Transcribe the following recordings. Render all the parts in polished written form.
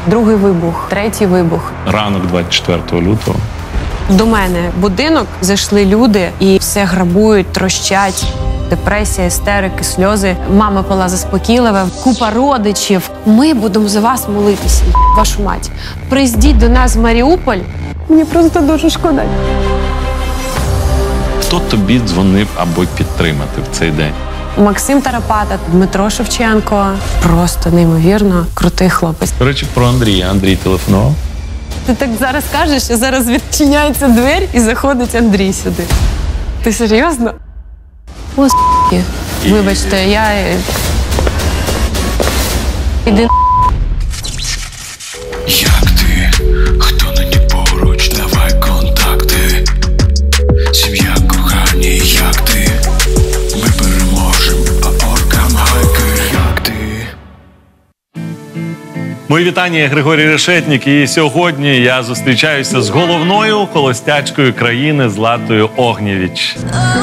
Другий вибух, третій вибух. Ранок 24 лютого. До мене в будинок зайшли люди і все грабують, трощать. Депресія, істерики, сльози. Мама була заспокійлива, купа родичів. Ми будемо за вас молитися, вашу мать. Приїздіть до нас в Маріуполь. Мені просто дуже шкода. Хто тобі дзвонив, аби підтримати в цей день? Максим Тарапата, Дмитро Шевченко. Просто неймовірно крутий хлопець. До речі, про Андрія. Андрій телефонував? Ти так зараз кажеш, що зараз відчиняється двері і заходить Андрій сюди. Ти серйозно? О, вибачте, я... Іди. Як ти? Хто нині поруч? Давай контакти. Сім'я, кохані, як ти? Ми переможемо, а оркам гайки. Як ти? Мої вітання, я Григорій Решетнік, і сьогодні я зустрічаюся з головною холостячкою країни Златою Огнєвіч.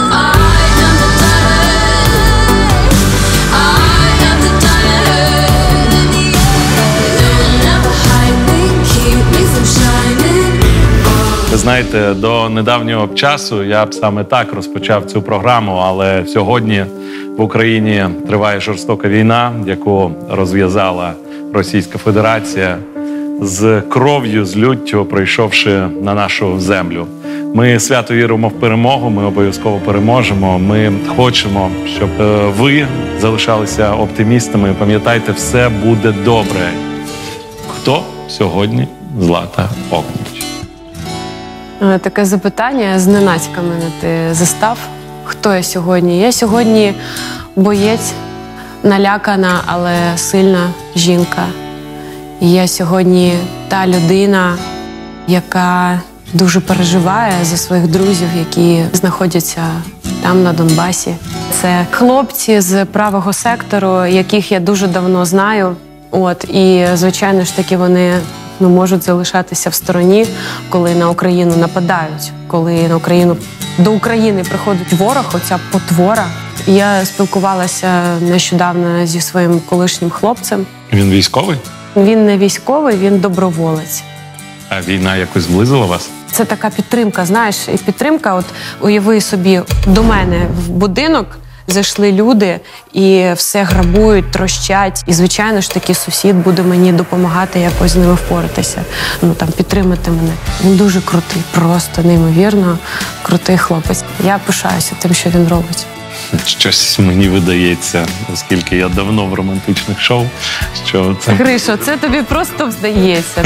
Ви знаєте, до недавнього часу я б саме так розпочав цю програму, але сьогодні в Україні триває жорстока війна, яку розв'язала Російська Федерація з кров'ю, з люттю, прийшовши на нашу землю. Ми свято віримо в перемогу, ми обов'язково переможемо. Ми хочемо, щоб ви залишалися оптимістами. Пам'ятайте, все буде добре. Хто сьогодні Злата Огнєвіч? Таке запитання зненацька мене ти застав. Хто я сьогодні? Я сьогодні боєць, налякана, але сильна жінка. І я сьогодні та людина, яка дуже переживає за своїх друзів, які знаходяться там, на Донбасі. Це хлопці з правого сектору, яких я дуже давно знаю. І, звичайно ж таки, вони можуть залишатися в стороні, коли на Україну нападають, коли до України приходить ворог, оця потвора. Я спілкувалася нещодавно зі своїм колишнім хлопцем. Він військовий? Він не військовий, він доброволець. А війна якось зблизила вас? Це така підтримка, знаєш, і підтримка, уяви собі, до мене в будинок зайшли люди і все грабують, трощать. І, звичайно ж таки, сусід буде мені допомагати якось з ними впоратися, підтримати мене. Він дуже крутий, просто неймовірно крутий хлопець. Я пишаюся тим, що він робить. Щось мені видається, оскільки я давно в романтичних шоу, що це... Гришо, це тобі просто здається.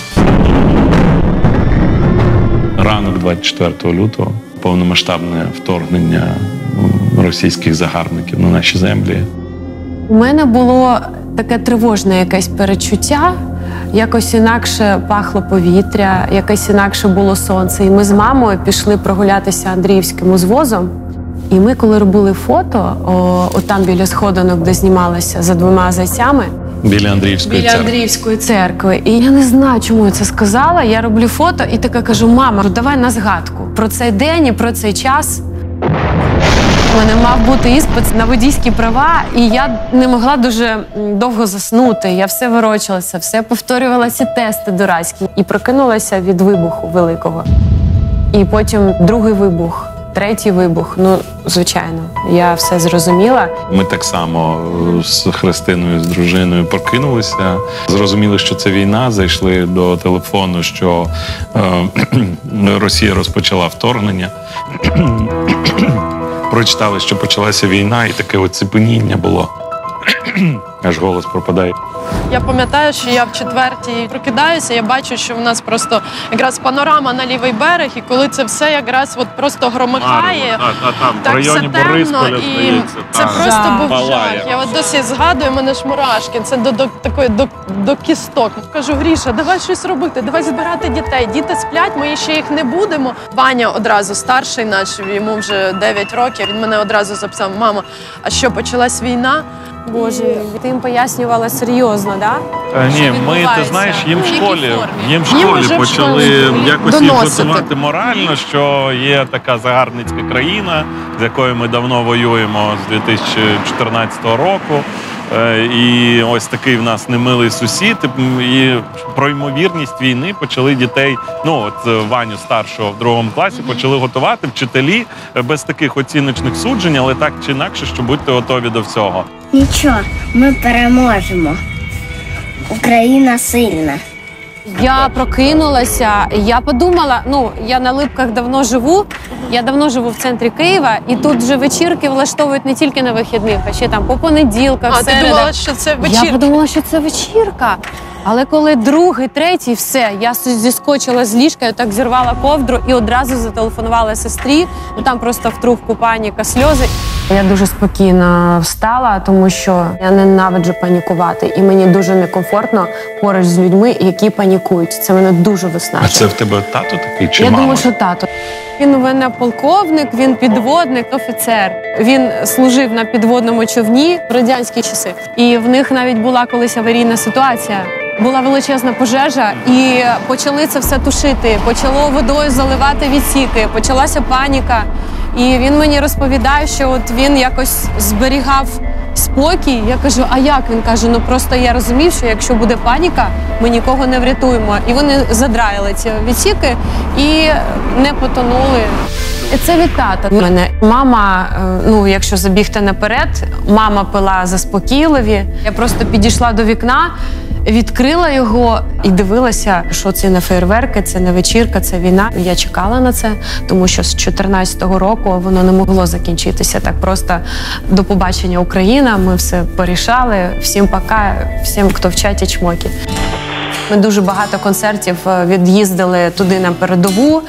Ранок 24 лютого, повномасштабне вторгнення російських загарбників на наші землі. У мене було таке тривожне якесь перечуття, якось інакше пахло повітря, якось інакше було сонце. І ми з мамою пішли прогулятися Андріївським узвозом. І ми, коли робили фото, там біля сходинок, де знімалася за двома зайцями, біля Андріївської церкви. І я не знаю, чому я це сказала. Я роблю фото і така кажу: мама, давай на згадку про цей день і про цей час. У мене мав бути іспит на водійські права, і я не могла дуже довго заснути. Я все ворочалася, все повторювала ці тести дурацькі. І прокинулася від вибуху великого. І потім другий вибух, третій вибух. Звичайно, я все зрозуміла. Ми так само з Христиною, з дружиною прокинулися. Зрозуміли, що це війна, зайшли до телефону, що Росія розпочала вторгнення. Прочитали, що почалася війна, і таке оцепеніння було. Аж голос пропадає. Я пам'ятаю, що я в 4-й прокидаюся, я бачу, що в нас просто якраз панорама на лівий берег, і коли це все якраз просто громихає, так все темно, і це просто був жах. Я досі згадую, мене ж мурашки, це до кісток. Кажу: Гріша, давай щось робити, давай збирати дітей. Діти сплять, ми ще їх не будемо. Ваня одразу, старший наш, йому вже 9 років, він мене одразу записав: мама, а що, почалась війна? Боже, ти їм пояснювала серйозно, так? Ні, ти знаєш, їм в школі почали якось їх готувати морально, що є така загарбницька країна, з якою ми давно воюємо з 2014 року. і ось такий в нас немилий сусід. І про ймовірність війни почали дітей, Ваню старшого в 2 класі, почали готувати вчителі без таких оціночних суджень, але так чи інакше, що будьте готові до всього. Нічого, ми переможемо. Україна сильна. Я прокинулася, я подумала, я на Липках давно живу, я давно живу в центрі Києва, і тут вже вечірки влаштовують не тільки на вихідних, а ще там по понеділках, А ти думала, що це вечірка? Я подумала, що це вечірка. Але коли 2-й, 3-й, все, я зіскочила з ліжка, я так зірвала ковдру і одразу зателефонувала сестрі, там просто в трубку паніка, сльози. Я дуже спокійно встала, тому що я ненавиджу панікувати. І мені дуже некомфортно поруч з людьми, які панікують. Це мене дуже виснажує. А це в тебе тато такий чи Я мама? думаю, що тато. Він у мене полковник, він підводник, офіцер. Він служив на підводному човні в радянські часи. І в них навіть була колись аварійна ситуація. Була величезна пожежа, і почали це все тушити. Почало водою заливати відсіки, почалася паніка. І він мені розповідає, що от він якось зберігав спокій. Я кажу, а як? Він каже, просто я розумів, що якщо буде паніка, ми нікого не врятуємо. І вони задраїли ці відсіки і не потонули. І це від тата. У мене мама, якщо забігти наперед, мама пила заспокійливі. Я просто підійшла до вікна, відкрила його і дивилася, що це не фейерверки, це не вечірка, це війна. Я чекала на це, тому що з 14-го року воно не могло закінчитися так просто. До побачення, Україна, ми все порішали. Всім пока, всім, хто в чаті, чмоки. Ми дуже багато концертів від'їздили туди на передову.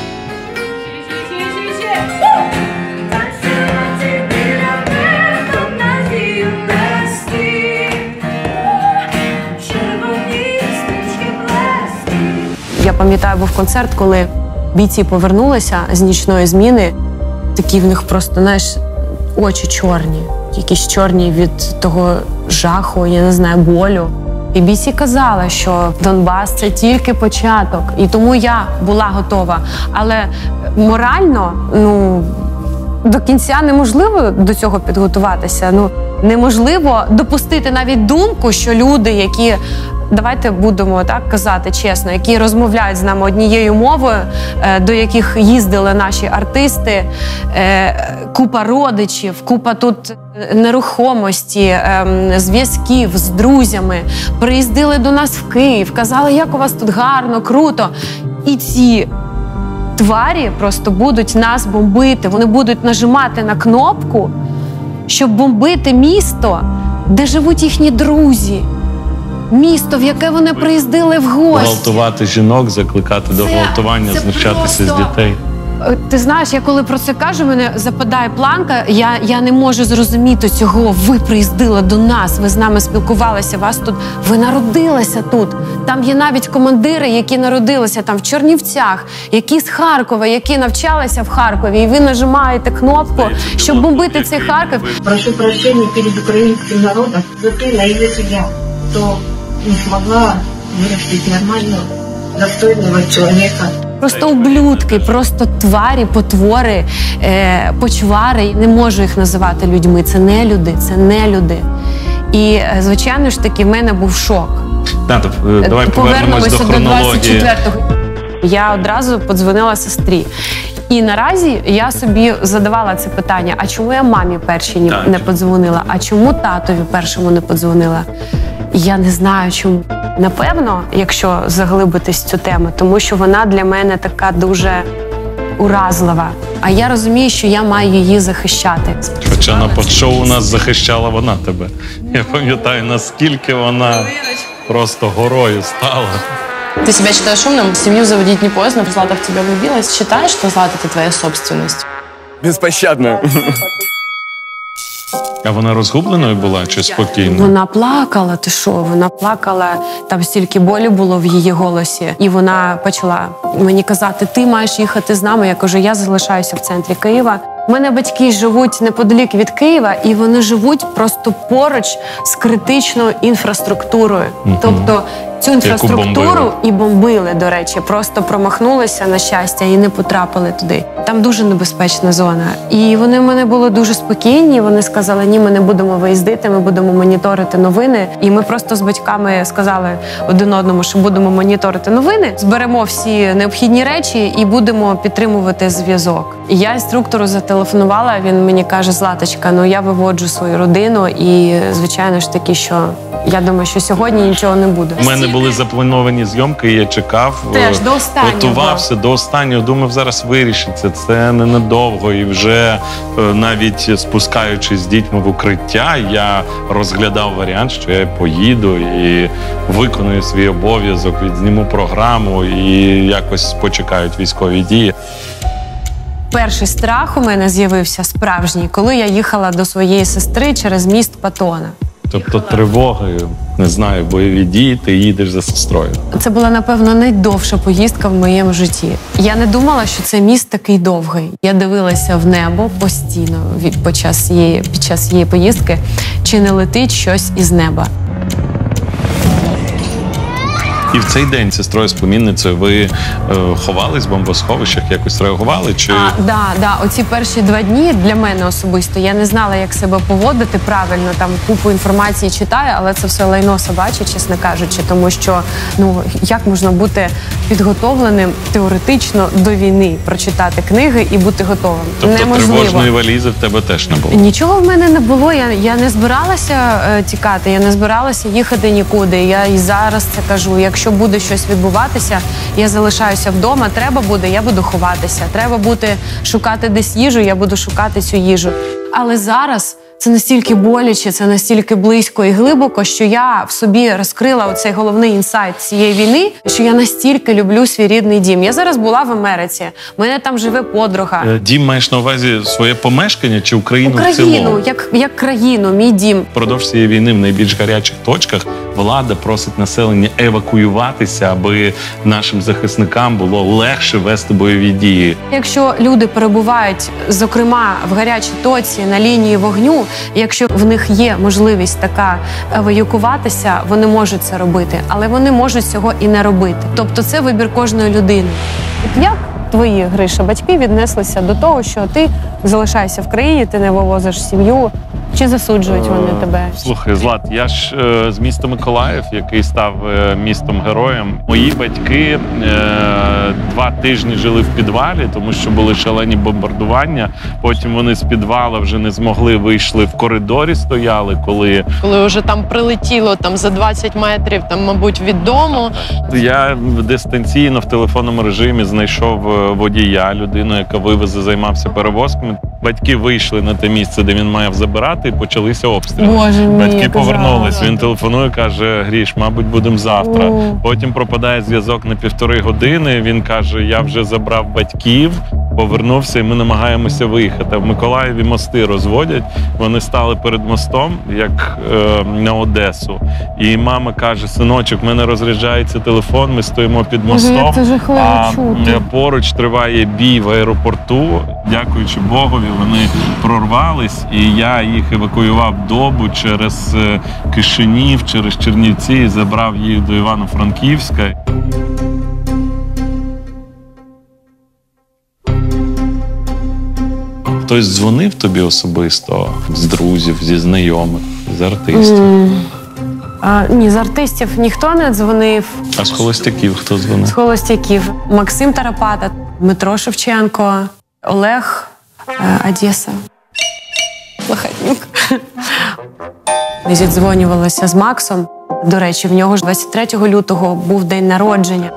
Я пам'ятаю, був концерт, коли бійці повернулися з нічної зміни. Такі в них просто, очі чорні. Якісь чорні від того жаху, я не знаю, болю. І бійці казали, що Донбас – це тільки початок. І тому я була готова. Але морально, до кінця неможливо до цього підготуватися. Неможливо допустити навіть думку, що люди, які, давайте будемо так казати чесно, які розмовляють з нами однією мовою, до яких їздили наші артисти, купа родичів, купа тут нерухомості, зв'язків з друзями, приїздили до нас в Київ, казали, як у вас тут гарно, круто. І ці тварі просто будуть нас бомбити, вони будуть нажимати на кнопку, щоб бомбити місто, де живуть їхні друзі. Місто, в яке вони приїздили в гості. Гвалтувати жінок, закликати до гвалтування, знущатися з дітей. Ти знаєш, я коли про це кажу, мене западає планка, я не можу зрозуміти цього. Ви приїздили до нас, ви з нами спілкувалися, ви народилися тут. Там є навіть командири, які народилися там в Чернівцях, які з Харкова, які навчалися в Харкові, і ви нажимаєте кнопку, щоб бомбити цей Харків. Прошу прощения перед украинским народом за ты, наивец я, кто не смогла вырастить нормального, достойного человека. Просто ублюдки, просто тварі, потвори, почвари. Не можу їх називати людьми. Це не люди, це не люди. І, звичайно ж таки, в мене був шок. Давай повернемось до хронології. 24-го. Я одразу подзвонила сестрі. І наразі я собі задавала це питання, а чому я мамі першій не подзвонила, а чому татові першому не подзвонила? Я не знаю, чому. Напевно, якщо заглибитись в цю тему, тому що вона для мене така дуже уразлива. А я розумію, що я маю її захищати. Хоча на подшоу у нас захищала вона тебе. Я пам'ятаю, наскільки вона просто горою стала. Ты себя считаешь умным? Семью заводить не поздно. Злата в тебя влюбилась. Считаешь, что Злата — это твоя собственность? Беспощадно. А вона розгубленою була чи спокійно? Вона плакала, ти що? Вона плакала, там стільки болі було в її голосі. І вона почала мені казати, ти маєш їхати з нами. Я кажу, я залишаюся в центрі Києва. У мене батьки живуть неподалік від Києва, і вони живуть просто поруч з критичною інфраструктурою. Тобто цю інфраструктуру і бомбили, до речі. Просто промахнулися, на щастя, і не потрапили туди. Там дуже небезпечна зона. І вони в мене були дуже спокійні. Вони сказали, ні, ми не будемо виїздити, ми будемо моніторити новини. І ми просто з батьками сказали один одному, що будемо моніторити новини, зберемо всі необхідні речі і будемо підтримувати зв'язок. І я інструктору зателефонувала, він мені каже, Златочка, ну я виводжу свою родину і, звичайно ж таки, що я думаю, що сьогодні нічого не буде. У мене були заплановані зйомки, і я чекав, теж до останнього. Готувався до останнього, думав, зараз вирішиться. Це ненадовго. І вже навіть спускаючись з дітьми в укриття, я розглядав варіант, що я поїду і виконую свій обов'язок, відзніму програму і якось почекають військові дії. Перший страх у мене з'явився справжній, коли я їхала до своєї сестри через міст Патона. Тобто тривоги, не знаю, бойові дії, ти їдеш за сестрою. Це була, напевно, найдовша поїздка в моєму житті. Я не думала, що цей міст такий довгий. Я дивилася в небо постійно під час її поїздки, чи не летить щось із неба. І в цей день з сестрою з племінницею ви ховались в бомбосховищах, якось реагували? Чи... Да. Оці перші 2 дні для мене особисто, я не знала, як себе поводити правильно, там купу інформації читаю, але це все лайно собаче, чесно кажучи, тому що, як можна бути підготовленим теоретично до війни, прочитати книги і бути готовим? Тобто неможливо. Тривожної валізи в тебе теж не було? Нічого в мене не було, я не збиралася тікати, я не збиралася їхати нікуди, я і зараз це кажу, якщо буде щось відбуватися, я залишаюся вдома, треба буде, я буду ховатися, треба буде шукати десь їжу, я буду шукати цю їжу. Але зараз це настільки боляче, це настільки близько і глибоко, що я в собі розкрила оцей головний інсайт цієї війни, що я настільки люблю свій рідний дім. Я зараз була в Америці, в мене там живе подруга. Дім маєш на увазі своє помешкання чи Україну в цілому? Україну, як країну, мій дім. Впродовж цієї війни в найбільш гарячих точках влада просить населення евакуюватися, аби нашим захисникам було легше вести бойові дії. Якщо люди перебувають, зокрема, в гарячій точці на лінії вогню, якщо в них є можливість така евакуюватися, вони можуть це робити, але вони можуть цього і не робити. Тобто це вибір кожної людини. Як твої, Гриша, батьки віднеслися до того, що ти залишаєшся в країні, ти не вивозиш сім'ю? Чи засуджують вони тебе? Слухай, Злат, я ж з міста Миколаїв, який став містом-героєм. Мої батьки 2 тижні жили в підвалі, тому що були шалені бомбардування. Потім вони з підвала вже не змогли, вийшли в коридорі, стояли, коли вже там прилетіло там за 20 метрів, там, мабуть, від дому. Я дистанційно в телефонному режимі знайшов водія, людину, яка вивезе, займався перевозками. Батьки вийшли на те місце, де він мав забирати, і почалися обстріли. Боже мій, батьки повернулись. Він телефонує, каже: Гріш, мабуть, будемо завтра. Потім пропадає зв'язок на 1,5 години. Він каже: я вже забрав батьків, повернувся, і ми намагаємося виїхати. В Миколаєві мости розводять. Вони стали перед мостом, як на Одесу. І мама каже: синочок, в мене розряджається телефон, ми стоїмо під мостом, а поруч триває бій в аеропорту. Дякуючи Богові, вони прорвались, і я їх евакуював добу через Кишинів, через Чернівці, і забрав їх до Івано-Франківська. Хтось дзвонив тобі особисто з друзів, зі знайомих, з артистів? Ні, з артистів ніхто не дзвонив. А з холостяків хто дзвонив? З холостяків. Максим Тарапата, Дмитро Шевченко, Олег Одеса, Плахотнюк. Ми зідзвонювалися з Максом. До речі, в нього ж 23 лютого був день народження.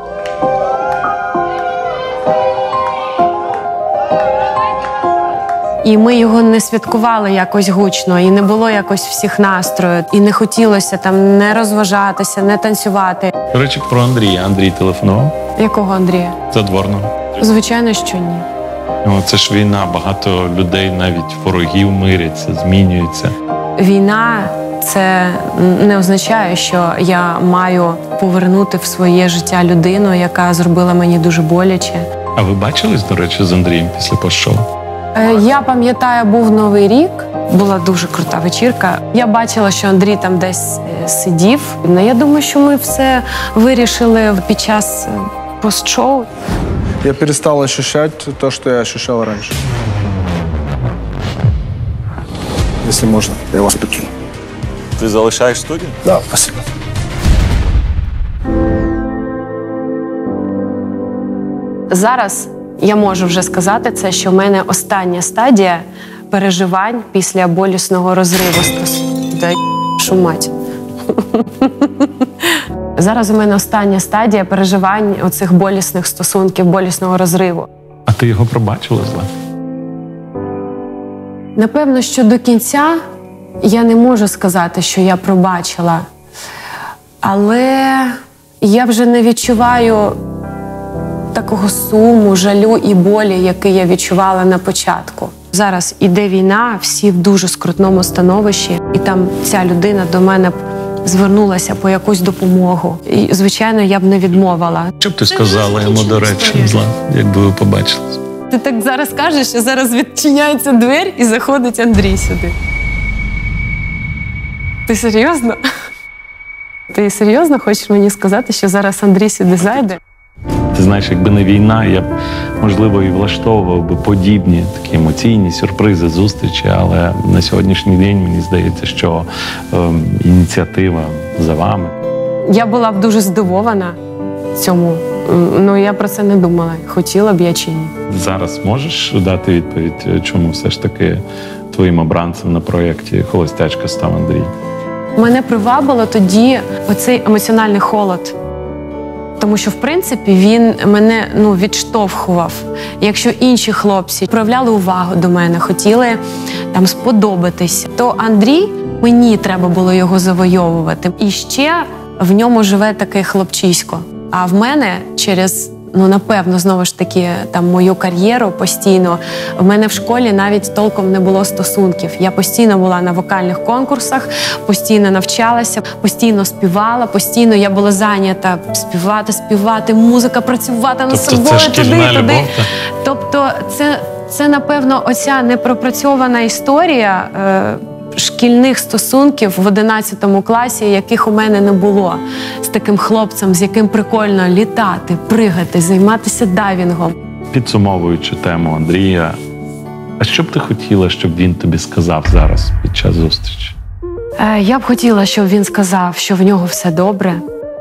І ми його не святкували якось гучно, і не було якось всіх настрою, і не хотілося там не розважатися, не танцювати. До речі, про Андрія. Андрій телефонував? Якого Андрія? Задворного. Звичайно, що ні. Це ж війна, багато людей, навіть ворогів, миряться, змінюються. Війна – це не означає, що я маю повернути в своє життя людину, яка зробила мені дуже боляче. А ви бачились, до речі, з Андрієм після постшоу? Я пам'ятаю, був Новий рік, була дуже крута вечірка. Я бачила, що Андрій там десь сидів. Я думаю, що ми все вирішили під час пост-шоу. Я перестал ощущать то, что я ощущал раньше. Если можно, я вас покину. Ти залишаєш студію? Да, спасибо. Зараз я можу вже сказати це, що в мене остання стадія переживань після болісного розриву. Да шумать. Зараз у мене остання стадія переживань оцих болісних стосунків, болісного розриву. А ти його пробачила, Злата? Напевно, що до кінця я не можу сказати, що я пробачила. Але я вже не відчуваю такого суму, жалю і болі, який я відчувала на початку. Зараз іде війна, всі в дуже скрутному становищі, і там ця людина до мене б звернулася по якусь допомогу. І, звичайно, я б не відмовила. Що б ти сказала йому, до речі, Злата, якби ви побачились? Ти так зараз кажеш, що зараз відчиняється двері і заходить Андрій сюди. Ти серйозно? Ти серйозно хочеш мені сказати, що зараз Андрій сюди зайде? Ти знаєш, якби не війна, я б, можливо, і влаштовував би подібні такі емоційні сюрпризи, зустрічі, але на сьогоднішній день мені здається, що ініціатива за вами. Я була б дуже здивована цьому. Ну, я про це не думала, хотіла б я чи ні. Зараз можеш дати відповідь, чому все ж таки твоїм обранцем на проєкті «Холостячка» став Андрій? Мене привабило тоді оцей емоціональний холод. Тому що, в принципі, він мене відштовхував. Якщо інші хлопці проявляли увагу до мене, хотіли там сподобатись, то Андрій, мені треба було його завойовувати. І ще в ньому живе таке хлопчисько. А в мене через, напевно, знову ж таки, там мою кар'єру постійно, в мене в школі навіть толком не було стосунків. Я постійно була на вокальних конкурсах, постійно навчалася, постійно співала, постійно я була зайнята співати, музика, працювати над собою, це шкільна туди. любов, Тобто це, напевно, оця непропрацьована історія шкільних стосунків в 11 класі, яких у мене не було. З таким хлопцем, з яким прикольно літати, пригати, займатися дайвінгом. Підсумовуючи тему Андрія, а що б ти хотіла, щоб він тобі сказав зараз під час зустрічі? Я б хотіла, щоб він сказав, що в нього все добре.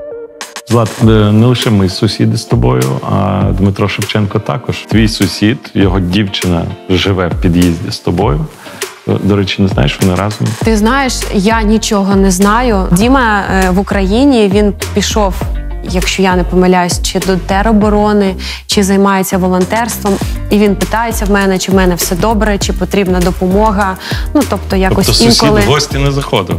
Злат, не лише ми сусіди з тобою, а Дмитро Шевченко також. Твій сусід, його дівчина живе в під'їзді з тобою. До речі, не знаєш, вони разом? Ти знаєш, я нічого не знаю. Діма в Україні, він пішов, якщо я не помиляюсь, чи до тероборони, чи займається волонтерством. І він питається в мене, чи в мене все добре, чи потрібна допомога. Тобто якось сусід інколи... в гості не заходив?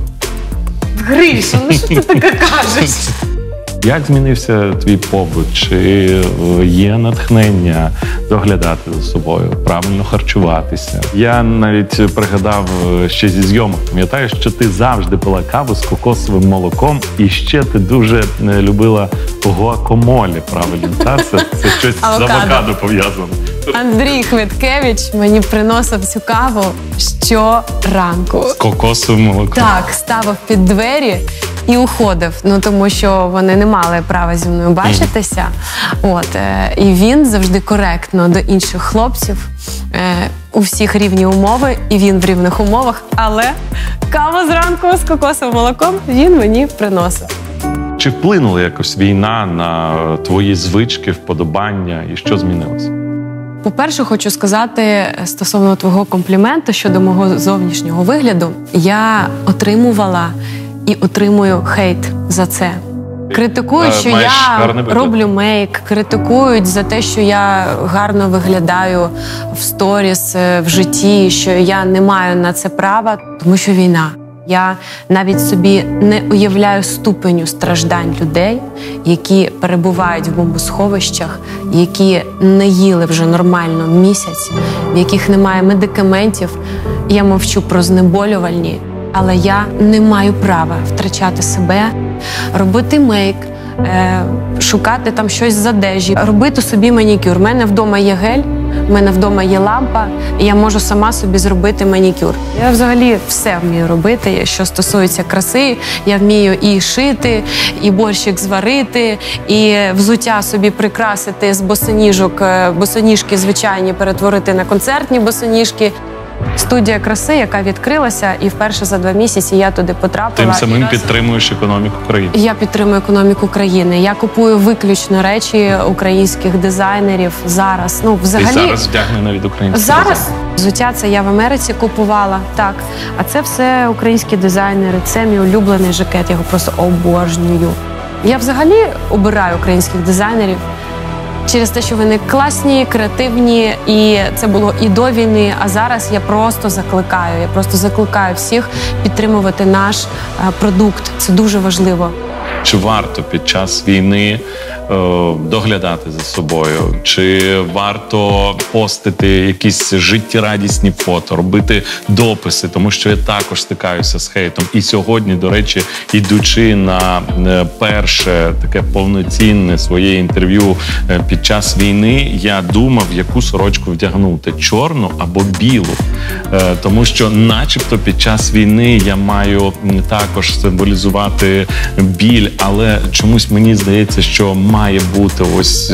Гриша, що ти таке кажеш? Як змінився твій побут? Чи є натхнення доглядати за собою, правильно харчуватися? Я навіть пригадав ще зі зйомок. Пам'ятаєш, що ти завжди пила каву з кокосовим молоком, і ще ти дуже любила гуакамоле, правильно? Це щось з авокадо пов'язано. Андрій Хвиткевич мені приносив цю каву щоранку. З кокосовим молоком? Так, ставив під двері і уходив, тому що вони не мали права зі мною бачитися. І він завжди коректно до інших хлопців, у всіх рівні умови, і він в рівних умовах, але каву зранку з кокосовим молоком він мені приносив. Чи вплинула якось війна на твої звички, вподобання, і що змінилося? По-перше, хочу сказати стосовно твого компліменту щодо мого зовнішнього вигляду. Я отримувала і отримую хейт за це. Критикують, що я роблю мейк, критикують за те, що я гарно виглядаю в сторіс, в житті, що я не маю на це права, тому що війна. Я навіть собі не уявляю ступеню страждань людей, які перебувають в бомбосховищах, які не їли вже нормально місяць, в яких немає медикаментів. Я мовчу про знеболювальні, але я не маю права втрачати себе, робити мейк, шукати там щось з одежі, робити собі манікюр. У мене вдома є гель, в мене вдома є лампа, і я можу сама собі зробити манікюр. Я взагалі все вмію робити, що стосується краси. Я вмію і шити, і борщик зварити, і взуття собі прикрасити з босоніжок, босоніжки звичайні перетворити на концертні босоніжки. Студія краси, яка відкрилася, і вперше за 2 місяці я туди потрапила. Тим самим підтримуєш економіку країни. Я підтримую економіку країни. Я купую виключно речі українських дизайнерів зараз. Ну, взагалі, Ти зараз вдягнена від українських зараз взуття це я в Америці купувала, так. А це все українські дизайнери. Це мій улюблений жакет, я його просто обожнюю. Я взагалі обираю українських дизайнерів через те, що вони класні, креативні, і це було і до війни, а зараз я просто закликаю всіх підтримувати наш продукт. Це дуже важливо. Чи варто під час війни доглядати за собою? Чи варто постити якісь життєрадісні фото, робити дописи? Тому що я також стикаюся з хейтом. І сьогодні, до речі, ідучи на перше таке повноцінне своє інтерв'ю під час війни, я думав, яку сорочку вдягнути – чорну або білу. Тому що начебто під час війни я маю також символізувати біль, але чомусь мені здається, що має бути ось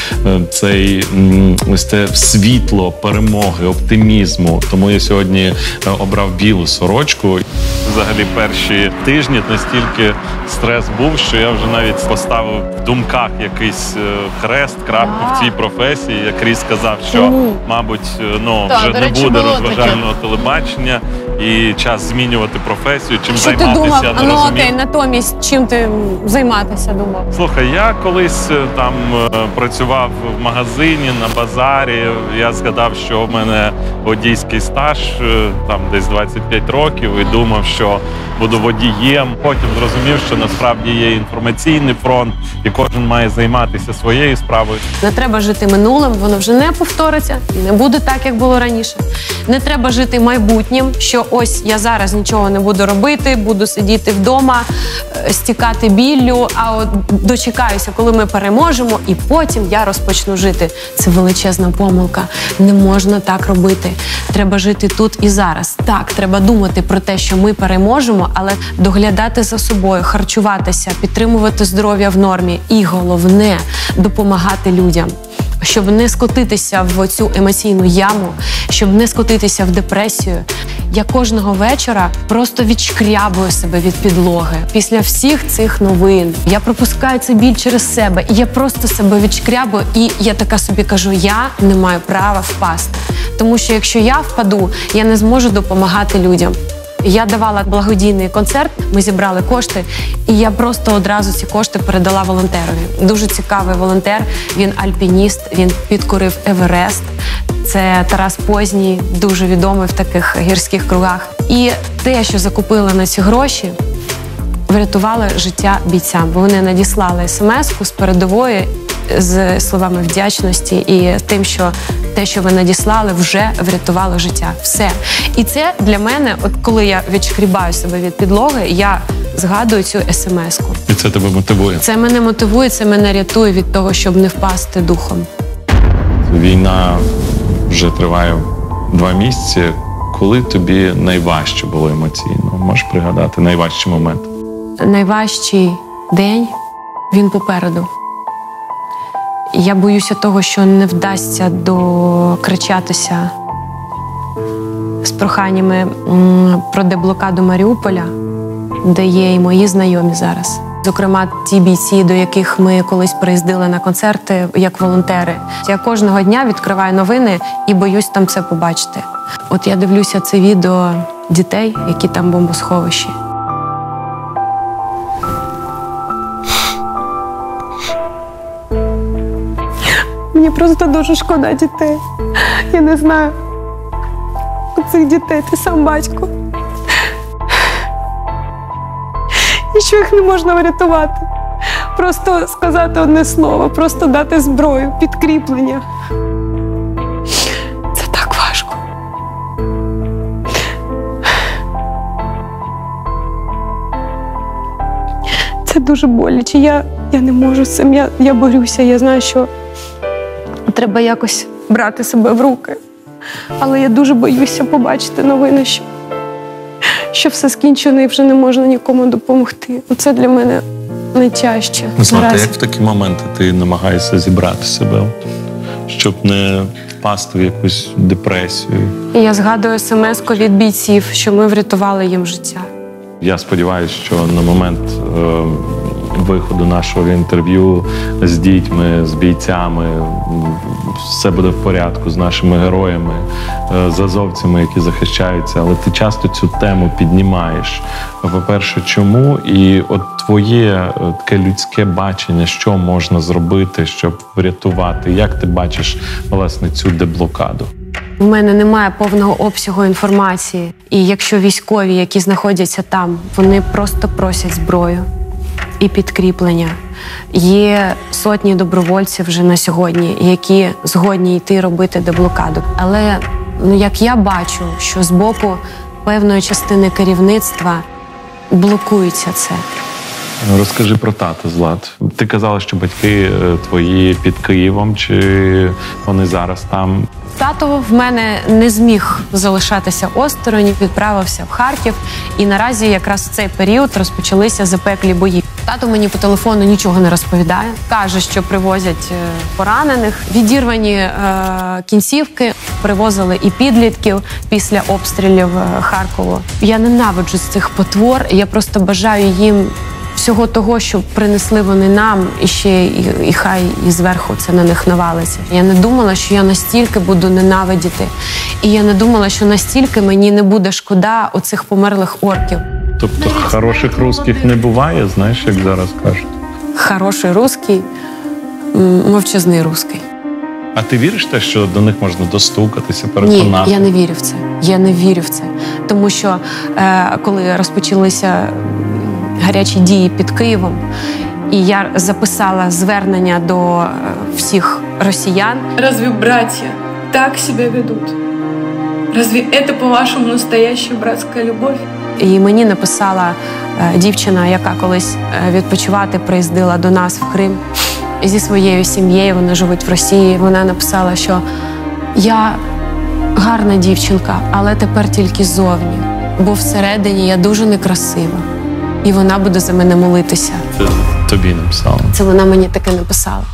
це світло перемоги, оптимізму. Тому я сьогодні обрав білу сорочку. Взагалі перші тижні настільки стрес був, що я вже навіть поставив в думках якийсь хрест, крапку в цій професії. Як Кріс сказав, що, мабуть, вже не буде розважального телебачення і час змінювати професію, чим Що займатися, ти думав? я не розумів. Окей, натомість, чим ти займатися думав? Слухай, я колись там працював в магазині, на базарі. Я згадав, що в мене водійський стаж, там десь 25 років, і думав, що буду водієм. Потім зрозумів, що насправді є інформаційний фронт, і кожен має займатися своєю справою. Не треба жити минулим, воно вже не повториться, не буде так, як було раніше. Не треба жити майбутнім, що ось я зараз нічого не буду робити, буду сидіти вдома, стікати біллю, а от дочекаюся, коли ми переможемо, і потім я розпочну жити. Це величезна помилка. Не можна так робити. Треба жити тут і зараз. Так, треба думати про те, що ми переможемо, але доглядати за собою, харчуватися, підтримувати здоров'я в нормі. І головне – допомагати людям. Щоб не скотитися в цю емоційну яму, щоб не скотитися в депресію. Я кожного вечора просто відшкрябую себе від підлоги. Після всіх цих новин я пропускаю цей біль через себе. І я просто себе відшкрябую, і я така собі кажу, я не маю права впасти. Тому що якщо я впаду, я не зможу допомагати людям. Я давала благодійний концерт, ми зібрали кошти, і я просто одразу ці кошти передала волонтерові. Дуже цікавий волонтер, він альпініст, він підкорив Еверест. Це Тарас Позній, дуже відомий в таких гірських кругах. І те, що закупили на ці гроші, врятувало життя бійцям. Бо вони надіслали смс-ку з передової з словами вдячності і тим, що те, що ви надіслали, вже врятувало життя. Все. І це для мене, от коли я відшкрібаю себе від підлоги, я згадую цю смс-ку. І це тебе мотивує? Це мене мотивує, це мене рятує від того, щоб не впасти духом. Війна вже триває 2 місяці. Коли тобі найважче було емоційно? Можеш пригадати найважчий момент? Найважчий день, він попереду. Я боюся того, що не вдасться докричатися з проханнями про деблокаду Маріуполя, де є і мої знайомі зараз. Зокрема, ті бійці, до яких ми колись приїздили на концерти як волонтери. Я кожного дня відкриваю новини і боюсь там це побачити. От я дивлюся це відео дітей, які там в бомбосховищі. Мені просто дуже шкода дітей. Я не знаю цих дітей, ти сам батько. І що їх не можна врятувати. Просто сказати одне слово, просто дати зброю, підкріплення. Це так важко. Це дуже боляче. Я не можу з цим, я борюся. Я знаю, що треба якось брати себе в руки. Але я дуже боюся побачити новини, що все скінчено і вже не можна нікому допомогти. Це для мене найтяжче. Злата, як в такі моменти ти намагаєшся зібрати себе, щоб не впасти в якусь депресію? Я згадую смс-ку від бійців, що ми врятували їм життя. Я сподіваюся, що на момент виходу нашого інтерв'ю з дітьми, з бійцями, все буде в порядку з нашими героями, з азовцями, які захищаються. Але ти часто цю тему піднімаєш. По-перше, чому? І от твоє таке людське бачення, що можна зробити, щоб врятувати? Як ти бачиш, власне, цю деблокаду? У мене немає повного обсягу інформації. І якщо військові, які знаходяться там, вони просто просять зброю і підкріплення. Є сотні добровольців вже на сьогодні, які згодні йти робити деблокаду. Але як я бачу, що з боку певної частини керівництва блокується це. Розкажи про тата, Злат. Ти казала, що батьки твої під Києвом, чи вони зараз там? Тато в мене не зміг залишатися осторонь, відправився в Харків. І наразі якраз в цей період розпочалися запеклі бої. Тато мені по телефону нічого не розповідає. Каже, що привозять поранених, відірвані кінцівки. Привозили і підлітків після обстрілів Харкова. Я ненавиджу цих потвор. Я просто бажаю їм всього того, що принесли вони нам, і ще і хай і зверху це на них навалиться. Я не думала, що я настільки буду ненавидіти. І я не думала, що настільки мені не буде шкода оцих померлих орків. Тобто хороших русських не буває, знаєш, як зараз кажуть? Хороший русський, мовчазний русський. А ти віриш в те, що до них можна достукатися, переконати? Ні, я не вірю в це. Я не вірю в це. Тому що коли розпочалися гарячі дії під Києвом, і я записала звернення до всіх росіян. Разве братья так себя ведут? Разве это, по-вашему, настоящая братская любовь? І мені написала дівчина, яка колись відпочивати приїздила до нас в Крим зі своєю сім'єю, вони живуть в Росії. Вона написала, що я гарна дівчинка, але тепер тільки ззовні, бо всередині я дуже некрасива. І вона буде за мене молитися. Це тобі написала? Це вона мені таке написала.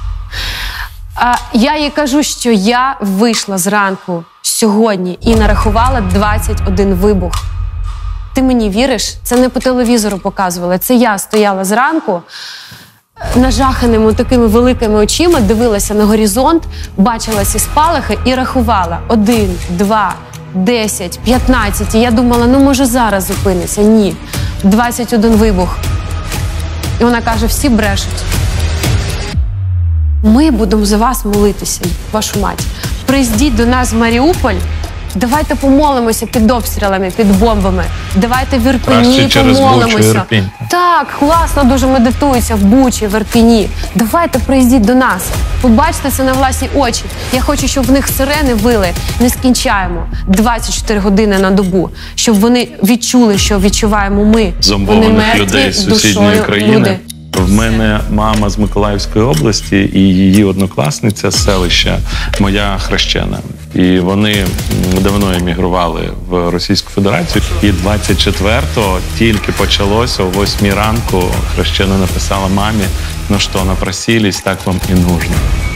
А я їй кажу, що я вийшла зранку сьогодні і нарахувала 21 вибух. Ти мені віриш? Це не по телевізору показували. Це я стояла зранку, нажаханими такими великими очима, дивилася на горизонт, бачила ці спалахи і рахувала. 1, 2, 10, 15. І я думала, може зараз зупиниться. Ні. 21 вибух. І вона каже, всі брешуть. Ми будемо за вас молитися, вашу мать. Приїздіть до нас в Маріуполь, давайте помолимося під обстрілами, під бомбами. Давайте в Ірпені помолимося. Так, класно дуже медитується в Бучі, в Ірпені. Давайте приїздіть до нас. Побачте це на власні очі. Я хочу, щоб в них сирени вили нескінчаємо 24 години на добу. Щоб вони відчули, що відчуваємо ми. Зомбованих людей з сусідньої країни. Люди. В мене мама з Миколаївської області і її однокласниця з селища, моя хрещена. І вони давно емігрували в Російську Федерацію. І 24-го тільки почалося, о 8 ранку хрещена написала мамі, ну що, напросились, так вам і нужно.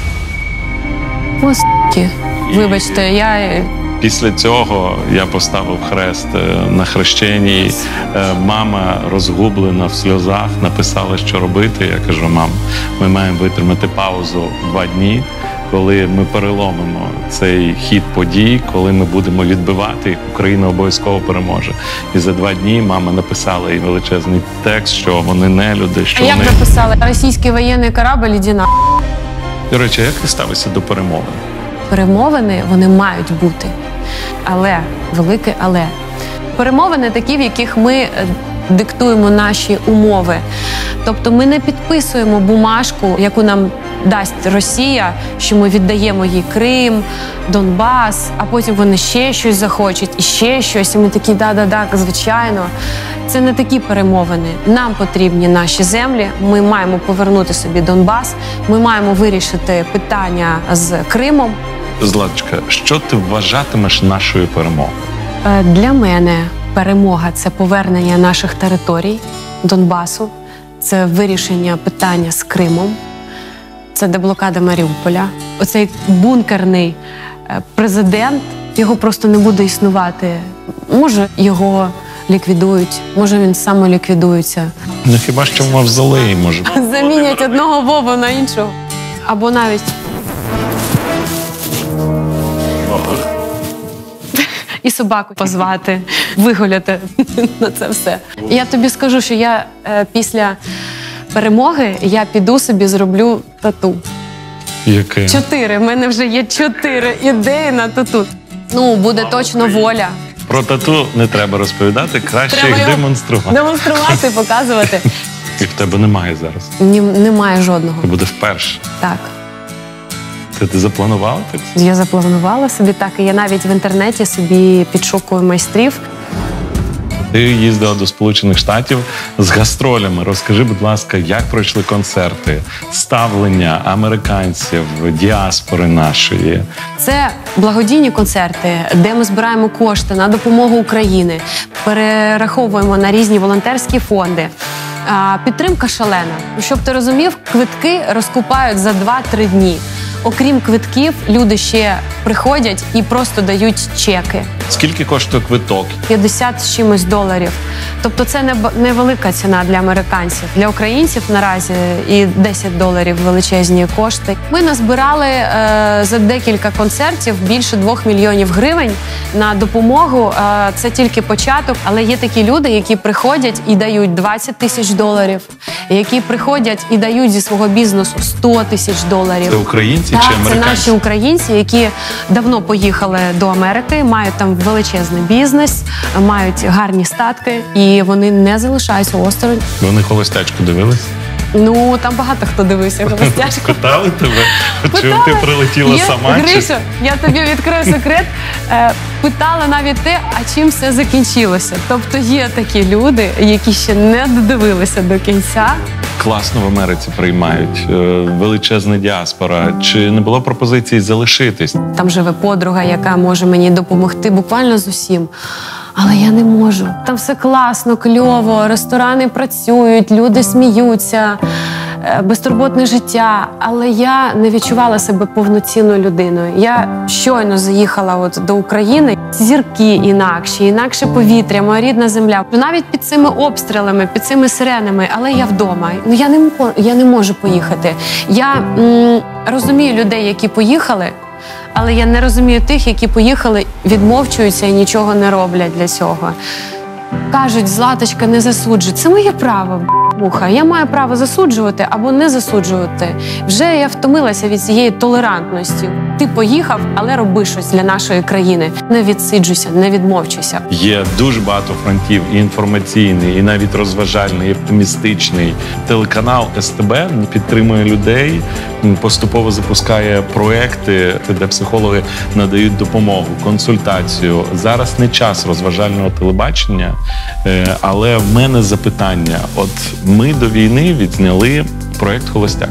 Господи, вибачте, я... Після цього я поставив хрест на хрещенні. Мама, розгублена в сльозах, написала, що робити. Я кажу, мам, ми маємо витримати паузу 2 дні, коли ми переломимо цей хід подій, коли ми будемо відбивати, Україна обов'язково переможе. І за 2 дні мама написала їй величезний текст, що вони не люди, що вони... А як написала? Російський воєнний корабль іди на... До речі, як ти ставишся до перемовин? Перемовини, вони мають бути. Але, велике але. Перемовини такі, в яких ми диктуємо наші умови. Тобто ми не підписуємо бумажку, яку нам дасть Росія, що ми віддаємо їй Крим, Донбас, а потім вони ще щось захочуть, і ще щось, і ми такі, да, звичайно. Це не такі перемовини. Нам потрібні наші землі, ми маємо повернути собі Донбас, ми маємо вирішити питання з Кримом. Златочка, що ти вважатимеш нашою перемогою? Для мене перемога – це повернення наших територій, Донбасу, це вирішення питання з Кримом, це деблокада Маріуполя. Оцей бункерний президент, його просто не буде існувати. Може, його ліквідують, може він самоліквідується. Ну хіба що в мавзолеї може? Замінять одного Вову на іншого. Або навіть і собаку позвати, вигуляти на це все. Я тобі скажу, що я після перемоги я піду собі зроблю тату. Яке? 4. В мене вже є 4 ідеї на тату. Ну, буде точно воля. Про тату не треба розповідати, краще Треба їх його демонструвати. Демонструвати, показувати. І в тебе немає зараз. Немає жодного. Це буде вперше. Так. Це ти запланувала так? Я запланувала собі так, і я навіть в інтернеті собі підшукую майстрів. Ти їздила до Сполучених Штатів з гастролями. Розкажи, будь ласка, як пройшли концерти, ставлення американців, діаспори нашої? Це благодійні концерти, де ми збираємо кошти на допомогу Україні, перераховуємо на різні волонтерські фонди. Підтримка шалена. Щоб ти розумів, квитки розкупають за 2-3 дні. Окрім квитків, люди ще приходять і просто дають чеки. Скільки коштує квиток? 50 з чимось $. Тобто це невелика ціна для американців. Для українців наразі і $10 величезні кошти. Ми назбирали за декілька концертів більше 2 мільйонів гривень на допомогу. Це тільки початок, але є такі люди, які приходять і дають $20 тисяч, які приходять і дають зі свого бізнесу $100 тисяч. Це українці чи американці? Це наші українці, які давно поїхали до Америки, мають там величезний бізнес, мають гарні статки, і вони не залишаються осторонь. Вони холостячку дивились? Ну, там багато хто дивився холостячку. Питали тебе? Чим ти прилетіла сама? Гришо, я тобі відкрию секрет. Питала навіть те, а чим все закінчилося. Тобто є такі люди, які ще не додивилися до кінця. Класно в Америці приймають, величезна діаспора. Чи не було пропозиції залишитись? Там живе подруга, яка може мені допомогти буквально з усім. Але я не можу. Там все класно, кльово, ресторани працюють, люди сміються, безтурботне життя. Але я не відчувала себе повноцінною людиною. Я щойно заїхала до України. Зірки інакші, інакше повітря, моя рідна земля. Навіть під цими обстрілами, під цими сиренами, але я вдома. Ну, я не можу поїхати. Я розумію людей, які поїхали, але я не розумію тих, які поїхали, відмовчуються і нічого не роблять для цього. Кажуть, Златочка, не засуджуй. Це моє право, муха. Я маю право засуджувати або не засуджувати. Вже я втомилася від цієї толерантності. Ти поїхав, але роби щось для нашої країни. Не відсиджуйся, не відмовчуйся. Є дуже багато фронтів, і інформаційний, і навіть розважальний, і оптимістичний. Телеканал СТБ підтримує людей, поступово запускає проекти, де психологи надають допомогу, консультацію. Зараз не час розважального телебачення, але в мене запитання. От ми до війни відзняли проект «Холостяк»,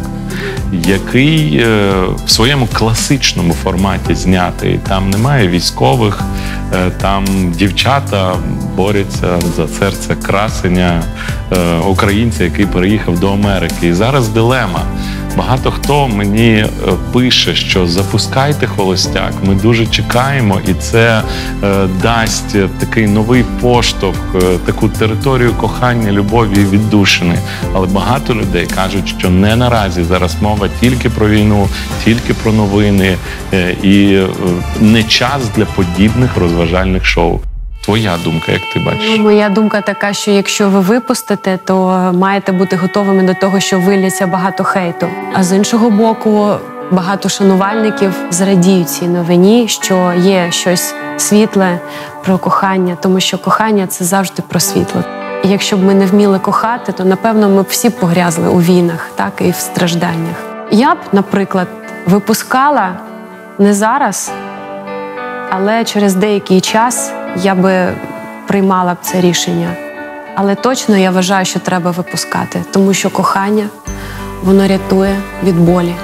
який в своєму класичному форматі знятий. Там немає військових, там дівчата борються за серце красення українця, який переїхав до Америки. І зараз дилема. Багато хто мені пише, що запускайте «Холостяк», ми дуже чекаємо, і це дасть такий новий поштовх, таку територію кохання, любові і віддушини. Але багато людей кажуть, що не наразі, зараз мова тільки про війну, тільки про новини, і не час для подібних розважальних шоу. Твоя думка, як ти бачиш? Моя думка така, що якщо ви випустите, то маєте бути готовими до того, що вилється багато хейту. А з іншого боку, багато шанувальників зрадіють цій новині, що є щось світле про кохання, тому що кохання – це завжди про світло. І якщо б ми не вміли кохати, то, напевно, ми б всі погрязли у війнах, так, і в стражданнях. Я б, наприклад, випускала не зараз, але через деякий час я би приймала б це рішення. Але точно я вважаю, що треба випускати, тому що кохання, воно рятує від болі.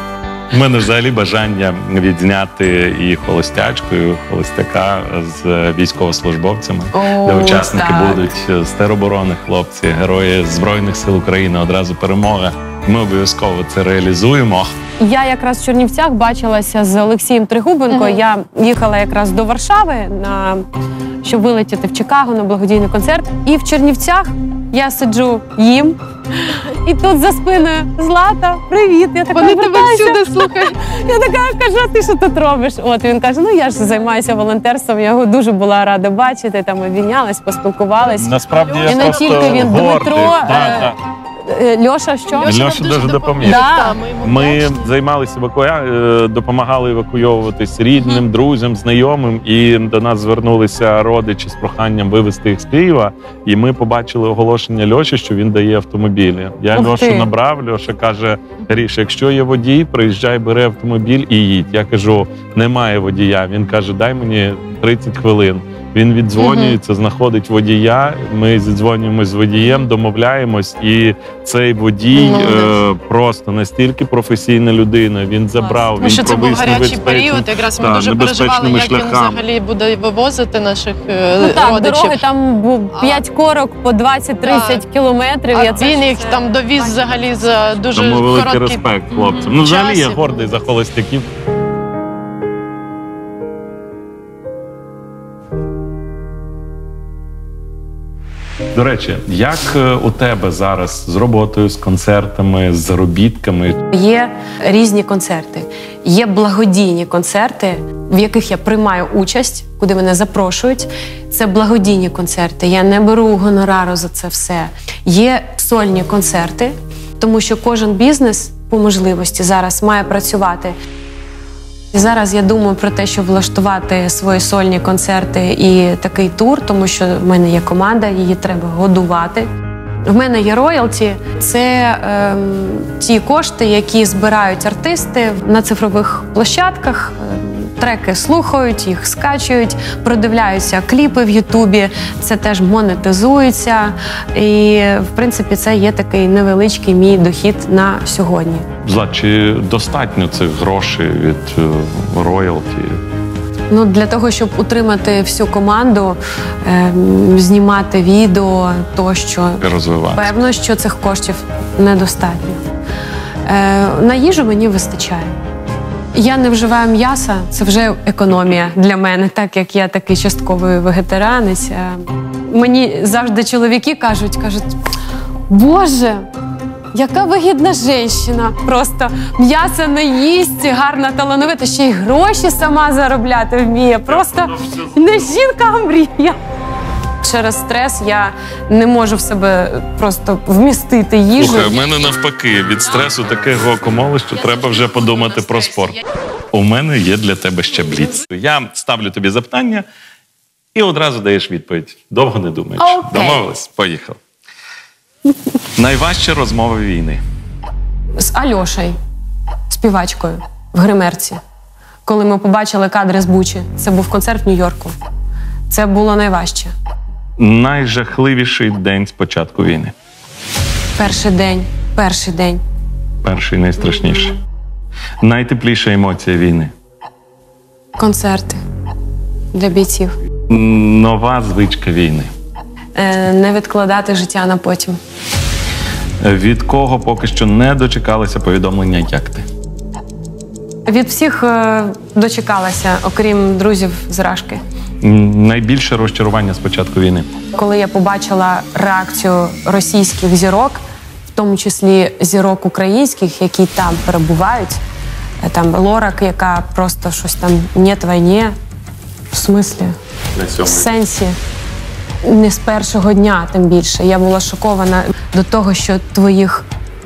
У мене взагалі бажання відзняти і холостячку, і холостяка з військовослужбовцями, де учасники будуть з тероборони хлопці, герої Збройних сил України, одразу перемога. Ми обов'язково це реалізуємо. Я якраз в Чернівцях бачилася з Олексієм Тригубенко. Я їхала якраз до Варшави, щоб вилетіти в Чикаго на благодійний концерт. І в Чернівцях я сиджу їм. І тут за спиною Злата, привіт. Я така, вони тебе всюди слухають. Я така кажу, а ти що тут робиш? От він каже, ну я ж займаюся волонтерством, я його дуже була рада бачити, там обійнялась, поспілкувалась. Насправді і я не просто тільки він, гордий. Дмитро. Льоша, що? Льоша дуже допоміг. Да. Ми займалися допомагали евакуйовуватись рідним, друзям, знайомим. І до нас звернулися родичі з проханням вивезти їх з Києва. І ми побачили оголошення Льоші, що він дає автомобілі. Я Льошу набрав, Льоша каже, Гріш, якщо є водій, приїжджай, бери автомобіль і їдь. Я кажу, немає водія. Він каже, дай мені 30 хвилин. Він віддзвонюється, знаходить водія, ми зідзвонюємось з водієм, домовляємось, і цей водій просто настільки професійна людина, він забрав, він що це був гарячий період, якраз ми дуже переживали, як він взагалі буде вивозити наших родичів. Дороги там був 5 корок по 20-30 кілометрів. А він їх там довіз взагалі за дуже короткий час. Тому великий респект хлопцям. Ну, взагалі я гордий за холостяків. До речі, як у тебе зараз з роботою, з концертами, з заробітками? Є різні концерти. Є благодійні концерти, в яких я приймаю участь, куди мене запрошують. Це благодійні концерти. Я не беру гонорару за це все. Є сольні концерти, тому що кожен бізнес по можливості зараз має працювати. І зараз я думаю про те, щоб влаштувати свої сольні концерти і такий тур, тому що в мене є команда, її треба годувати. В мене є роялті. Це ті кошти, які збирають артисти на цифрових площадках. Треки слухають, їх скачують, продивляються кліпи в Ютубі. Це теж монетизується. І, в принципі, це є такий невеличкий мій дохід на сьогодні. Злат, чи достатньо цих грошей від роялті? Ну, для того, щоб утримати всю команду, знімати відео, тощо, певно, що цих коштів недостатньо. На їжу мені вистачає. Я не вживаю м'яса, це вже економія для мене, так як я такий частковий вегетаріанець. Мені завжди чоловіки кажуть, Боже, яка вигідна жінка, просто м'ясо не їсть, гарна, талановита, ще й гроші сама заробляти вміє, просто не жінка, а мрія. Через стрес я не можу в себе просто вмістити їжу. Слухай, в мене навпаки, від стресу таке гуакамоле, що треба вже подумати про спорт. У мене є для тебе ще бліц. Я ставлю тобі запитання і одразу даєш відповідь. Довго не думаєш. Домовились? Поїхали. Найважча розмова війни? З Альошею, співачкою, в гримерці. Коли ми побачили кадри з Бучі. Це був концерт в Нью-Йорку. Це було найважче. Найжахливіший день з початку війни? Перший день. Перший найстрашніший. Найтепліша емоція війни? Концерти для бійців. Нова звичка війни? Не відкладати життя на потім. Від кого поки що не дочекалися повідомлення, як ти? Від всіх дочекалася, окрім друзів з Рашки. Найбільше розчарування з початку війни? Коли я побачила реакцію російських зірок, в тому числі зірок українських, які там перебувають, там Лорак, яка просто щось там «нет війні», в смислі? В сенсі. Не з першого дня, тим більше. Я була шокована до того, що твоїх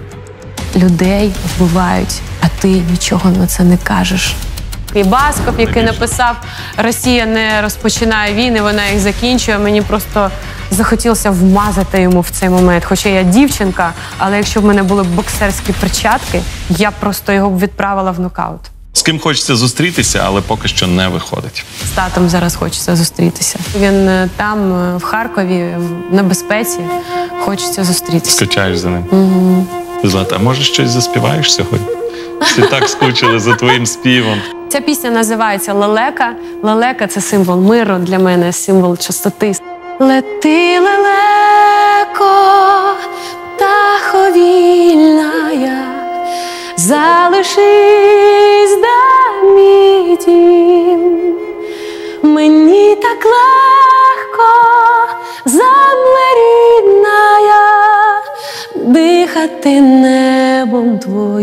людей вбивають, а ти нічого на це не кажеш. І Басков, який написав «Росія не розпочинає війни, вона їх закінчує», мені просто захотілося вмазати йому в цей момент. Хоча я дівчинка, але якщо в мене були боксерські перчатки, я просто його б відправила в нокаут. З ким хочеться зустрітися, але поки що не виходить? З татом зараз хочеться зустрітися. Він там, в Харкові, на безпеці. Хочеться зустрітися. Скучаєш за ним? Угу. Злата, а може щось заспіваєш сьогодні? Всі так скучили за твоїм співом. Ця пісня називається «Лелека». Лелека – це символ миру для мене, символ чистоти. Лети, лелеко, птаховільна я, залишись, да, мій дім. Мені так легко, земле рідна я, дихати небом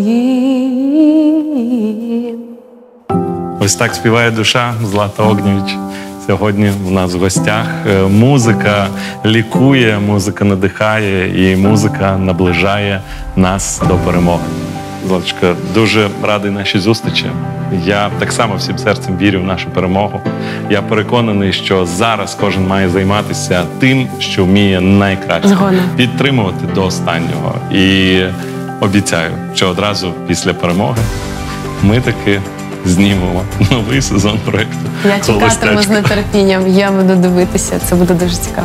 твоїм. Ось так співає душа, Злата Огнєвіч. Сьогодні у нас в гостях. Музика лікує, музика надихає і музика наближає нас до перемоги. Златочка, дуже радий нашій зустрічі. Я так само всім серцем вірю в нашу перемогу. Я переконаний, що зараз кожен має займатися тим, що вміє найкраще. Згодна. Підтримувати до останнього. І обіцяю, що одразу після перемоги ми таки знімемо новий сезон проєкту. Я чекатиму з нетерпінням, я буду дивитися, це буде дуже цікаво.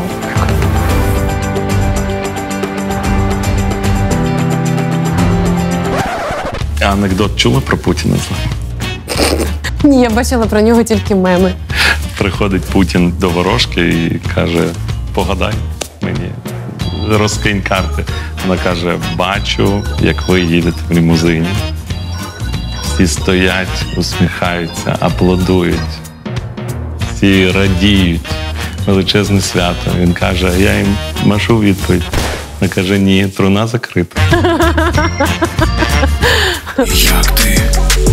Анекдот чула про Путіна? Ні, я бачила про нього тільки меми. Приходить Путін до ворожки і каже: погадай мені, розкинь карти. Вона каже: бачу, як ви їдете в лімузині. Всі стоять, усміхаються, аплодують. Всі радіють. Величезне свято. Він каже: я їм машу відповідь. Вона каже: ні, труна закрита. Як ти